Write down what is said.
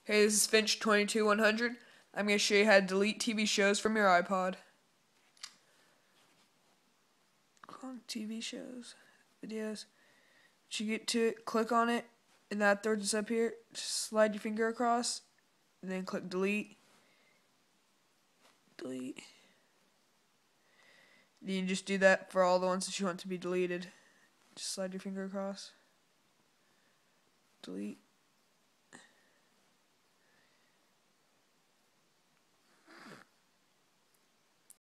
Hey, this is Finch 22100. I'm going to show you how to delete TV shows from your iPod. Click on TV shows, videos. Once you get to it, click on it, and that throws us up here. Just slide your finger across, and then click delete. Delete. Then you just do that for all the ones that you want to be deleted. Just slide your finger across. Delete.